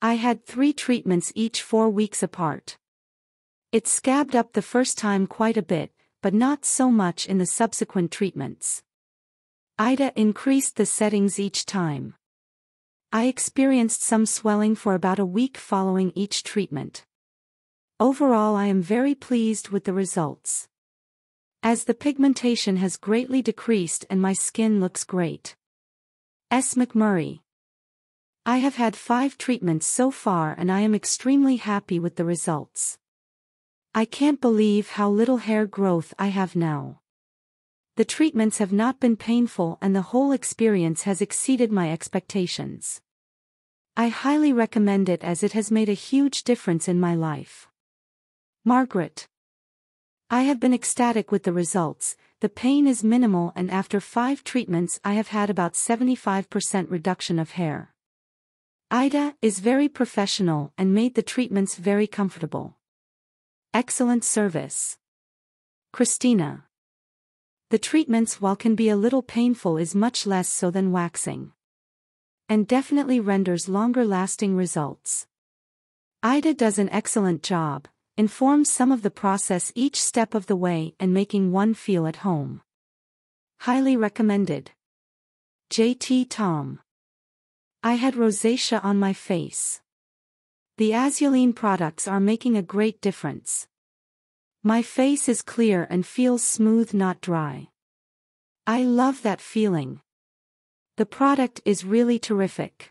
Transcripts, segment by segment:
I had 3 treatments each 4 weeks apart. It scabbed up the first time quite a bit, but not so much in the subsequent treatments. Ida increased the settings each time. I experienced some swelling for about a week following each treatment. Overall, I am very pleased with the results, as the pigmentation has greatly decreased and my skin looks great. S. McMurray. I have had 5 treatments so far and I am extremely happy with the results. I can't believe how little hair growth I have now. The treatments have not been painful and the whole experience has exceeded my expectations. I highly recommend it as it has made a huge difference in my life. Margaret. I have been ecstatic with the results. The pain is minimal and after 5 treatments I have had about 75% reduction of hair. Ida is very professional and made the treatments very comfortable. Excellent service. Christina. The treatments, while can be a little painful, is much less so than waxing, and definitely renders longer-lasting results. Ida does an excellent job, informs some of the process each step of the way and making one feel at home. Highly recommended. J.T. Tom. I had rosacea on my face. The Azulene products are making a great difference. My face is clear and feels smooth, not dry. I love that feeling. The product is really terrific.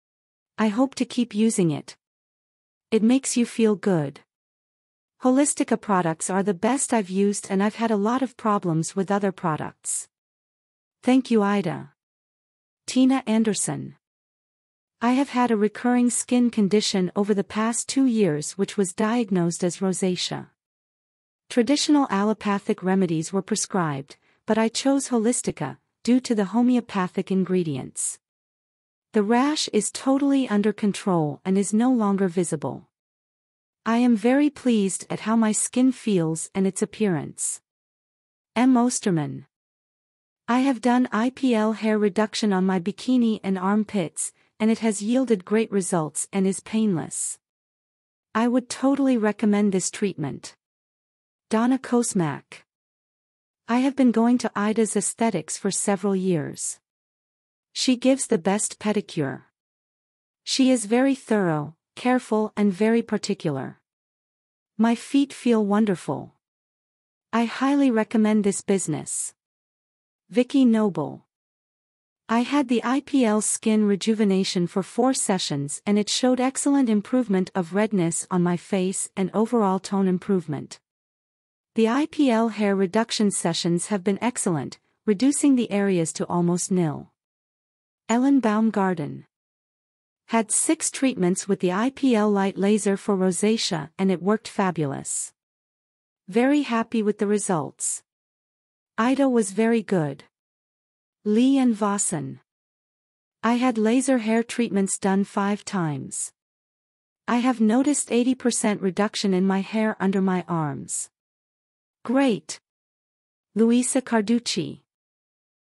I hope to keep using it. It makes you feel good. Holistica products are the best I've used and I've had a lot of problems with other products. Thank you, Ida. Tina Anderson. I have had a recurring skin condition over the past 2 years which was diagnosed as rosacea. Traditional allopathic remedies were prescribed, but I chose Holistica, due to the homeopathic ingredients. The rash is totally under control and is no longer visible. I am very pleased at how my skin feels and its appearance. M. Osterman. I have done IPL hair reduction on my bikini and armpits, and it has yielded great results and is painless. I would totally recommend this treatment. Donna Kosmak. I have been going to Ida's Aesthetics for several years. She gives the best pedicure. She is very thorough, careful and very particular. My feet feel wonderful. I highly recommend this business. Vicky Noble. I had the IPL skin rejuvenation for 4 sessions and it showed excellent improvement of redness on my face and overall tone improvement. The IPL hair reduction sessions have been excellent, reducing the areas to almost nil. Ellen Baumgarten. Had 6 treatments with the IPL light laser for rosacea and it worked fabulous. Very happy with the results. Ida was very good. Lee and Vossen. I had laser hair treatments done 5 times. I have noticed 80% reduction in my hair under my arms. Great. Luisa Carducci.